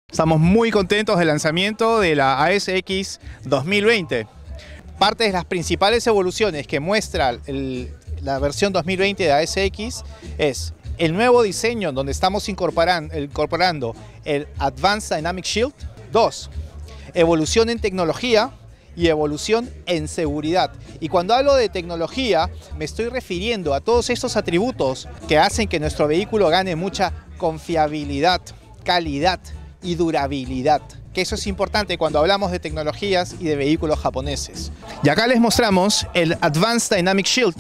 Estamos muy contentos del lanzamiento de la ASX 2020. Parte de las principales evoluciones que muestra la versión 2020 de ASX es el nuevo diseño donde estamos incorporando el Advanced Dynamic Shield. 2. Evolución en tecnología y evolución en seguridad. Y cuando hablo de tecnología, me estoy refiriendo a todos estos atributos que hacen que nuestro vehículo gane mucha confiabilidad, calidad y durabilidad. Que eso es importante cuando hablamos de tecnologías y de vehículos japoneses. Y acá les mostramos el Advanced Dynamic Shield,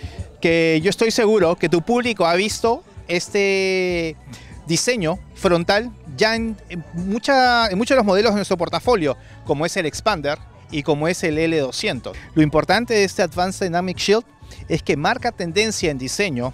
que yo estoy seguro que tu público ha visto este diseño frontal ya en muchos de los modelos de nuestro portafolio, como es el Expander y como es el L200. Lo importante de este Advanced Dynamic Shield es que marca tendencia en diseño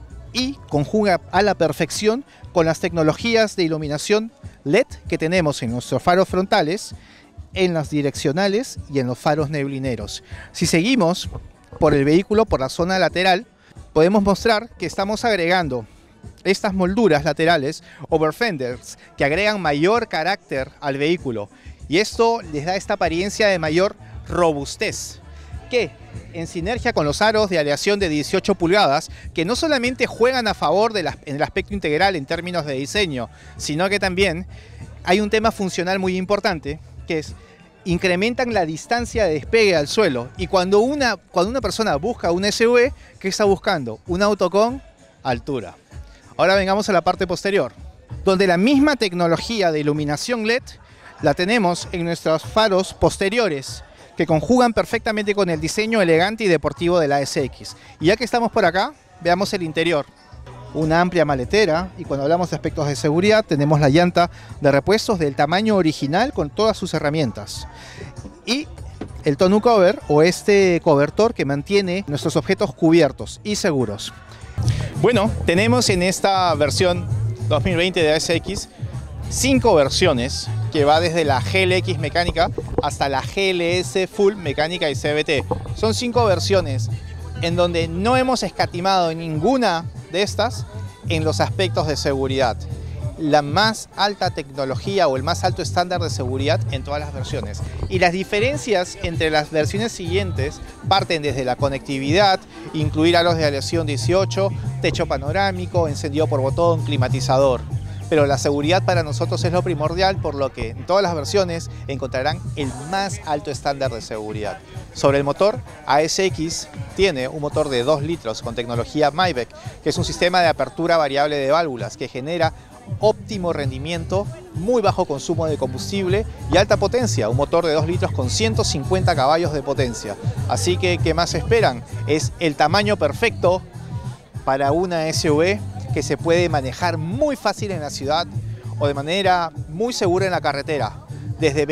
y conjuga a la perfección con las tecnologías de iluminación LED que tenemos en nuestros faros frontales, en las direccionales y en los faros neblineros. Si seguimos por el vehículo, por la zona lateral, podemos mostrar que estamos agregando estas molduras laterales overfenders que agregan mayor carácter al vehículo, y esto les da esta apariencia de mayor robustez, que en sinergia con los aros de aleación de 18 pulgadas, que no solamente juegan a favor en el aspecto integral en términos de diseño, sino que también hay un tema funcional muy importante, que es incrementan la distancia de despegue al suelo. Y cuando una persona busca un SUV, ¿qué está buscando? Un auto con altura. Ahora vengamos a la parte posterior, donde la misma tecnología de iluminación LED la tenemos en nuestros faros posteriores, que conjugan perfectamente con el diseño elegante y deportivo de la ASX. Y ya que estamos por acá, veamos el interior. Una amplia maletera, y cuando hablamos de aspectos de seguridad, tenemos la llanta de repuestos del tamaño original con todas sus herramientas. Y el tonneau cover, o este cobertor que mantiene nuestros objetos cubiertos y seguros. Bueno, tenemos en esta versión 2020 de ASX 5 versiones, que va desde la GLX mecánica hasta la GLS Full mecánica y CVT. Son 5 versiones en donde no hemos escatimado en ninguna de estas en los aspectos de seguridad. La más alta tecnología o el más alto estándar de seguridad en todas las versiones. Y las diferencias entre las versiones siguientes parten desde la conectividad, incluir aros de aleación 18, techo panorámico, encendido por botón, climatizador. Pero la seguridad para nosotros es lo primordial, por lo que en todas las versiones encontrarán el más alto estándar de seguridad. Sobre el motor, ASX tiene un motor de 2 litros con tecnología Maybach, que es un sistema de apertura variable de válvulas que genera óptimo rendimiento, muy bajo consumo de combustible y alta potencia, un motor de 2 litros con 150 caballos de potencia. Así que, ¿qué más esperan? Es el tamaño perfecto para una SUV que se puede manejar muy fácil en la ciudad o de manera muy segura en la carretera. Desde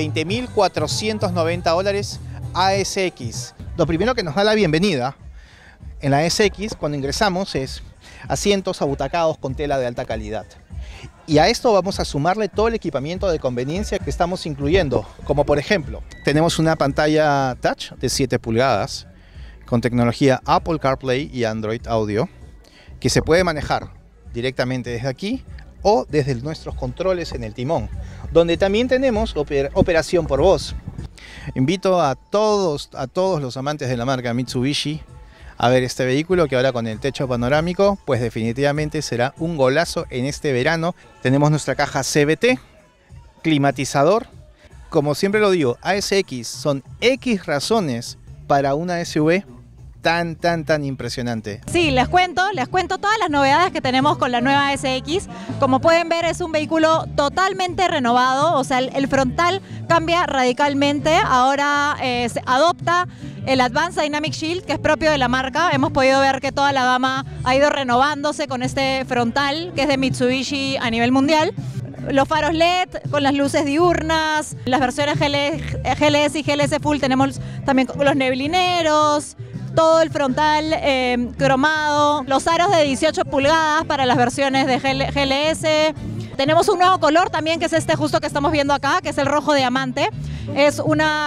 $20.490 ASX. Lo primero que nos da la bienvenida en la ASX cuando ingresamos es asientos abutacados con tela de alta calidad. Y a esto vamos a sumarle todo el equipamiento de conveniencia que estamos incluyendo, como por ejemplo, tenemos una pantalla touch de 7 pulgadas con tecnología Apple CarPlay y Android Audio, que se puede manejar directamente desde aquí o desde nuestros controles en el timón, donde también tenemos operación por voz. Invito a todos los amantes de la marca Mitsubishi a ver este vehículo, que ahora con el techo panorámico pues definitivamente será un golazo en este verano. Tenemos nuestra caja CVT, climatizador. Como siempre lo digo, ASX son X razones para una SUV tan impresionante. Sí, les cuento todas las novedades que tenemos con la nueva ASX. Como pueden ver, es un vehículo totalmente renovado, o sea, el frontal cambia radicalmente. Ahora se adopta el Advanced Dynamic Shield, que es propio de la marca. Hemos podido ver que toda la gama ha ido renovándose con este frontal, que es de Mitsubishi a nivel mundial. Los faros LED con las luces diurnas, las versiones GLS y GLS Full tenemos también los neblineros, todo el frontal cromado, los aros de 18 pulgadas para las versiones de GLS. Tenemos un nuevo color también, que es este justo que estamos viendo acá, que es el rojo diamante, Es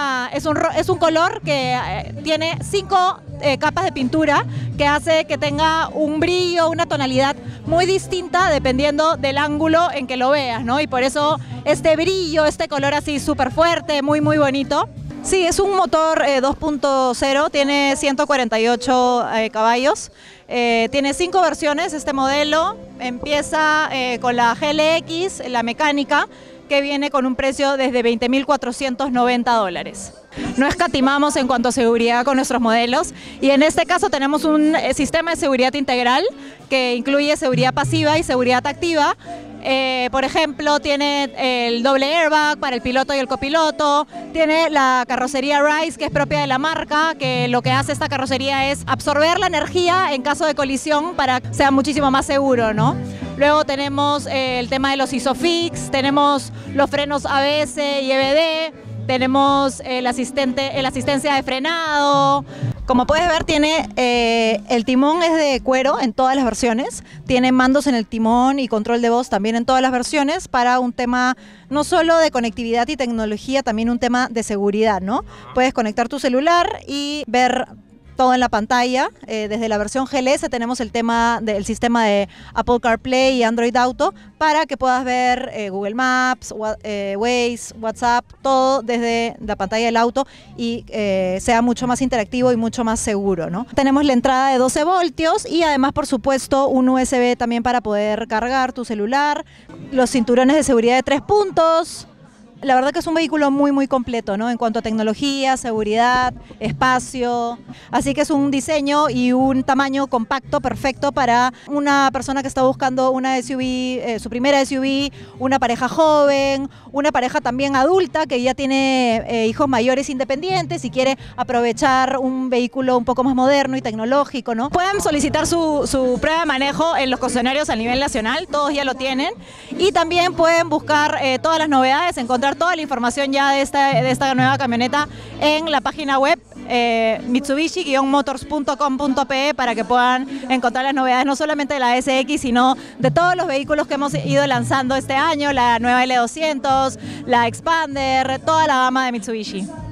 un color que tiene 5 capas de pintura que hace que tenga un brillo, una tonalidad muy distinta dependiendo del ángulo en que lo veas, ¿no? Y por eso este brillo, este color así súper fuerte, muy bonito. Sí, es un motor 2.0, tiene 148 caballos, tiene 5 versiones este modelo, empieza con la GLX, la mecánica, que viene con un precio desde $20.490. No escatimamos en cuanto a seguridad con nuestros modelos y en este caso tenemos un sistema de seguridad integral que incluye seguridad pasiva y seguridad activa. Por ejemplo, tiene el doble airbag para el piloto y el copiloto, tiene la carrocería Rise, que es propia de la marca, que lo que hace esta carrocería es absorber la energía en caso de colisión para que sea muchísimo más seguro, ¿no? Luego tenemos el tema de los ISOFIX, tenemos los frenos ABS y EBD, tenemos la asistencia de frenado. Como puedes ver, tiene el timón es de cuero en todas las versiones, tiene mandos en el timón y control de voz también en todas las versiones para un tema no solo de conectividad y tecnología, también un tema de seguridad, ¿no? Puedes conectar tu celular y ver todo en la pantalla. Desde la versión GLS tenemos el sistema de Apple CarPlay y Android Auto para que puedas ver Google Maps, Waze, WhatsApp, todo desde la pantalla del auto y sea mucho más interactivo y mucho más seguro, ¿no? Tenemos la entrada de 12 voltios y además, por supuesto, un USB también para poder cargar tu celular, los cinturones de seguridad de 3 puntos. La verdad que es un vehículo muy completo, ¿no? En cuanto a tecnología, seguridad, espacio. Así que es un diseño y un tamaño compacto perfecto para una persona que está buscando una SUV, su primera SUV, una pareja joven, una pareja también adulta que ya tiene hijos mayores independientes y quiere aprovechar un vehículo un poco más moderno y tecnológico, ¿no? Pueden solicitar su prueba de manejo en los concesionarios a nivel nacional, todos ya lo tienen. Y también pueden buscar todas las novedades, encontrar toda la información ya de esta nueva camioneta en la página web mitsubishi-motors.com.pe para que puedan encontrar las novedades no solamente de la SX, sino de todos los vehículos que hemos ido lanzando este año, la nueva L200, la Expander, toda la gama de Mitsubishi.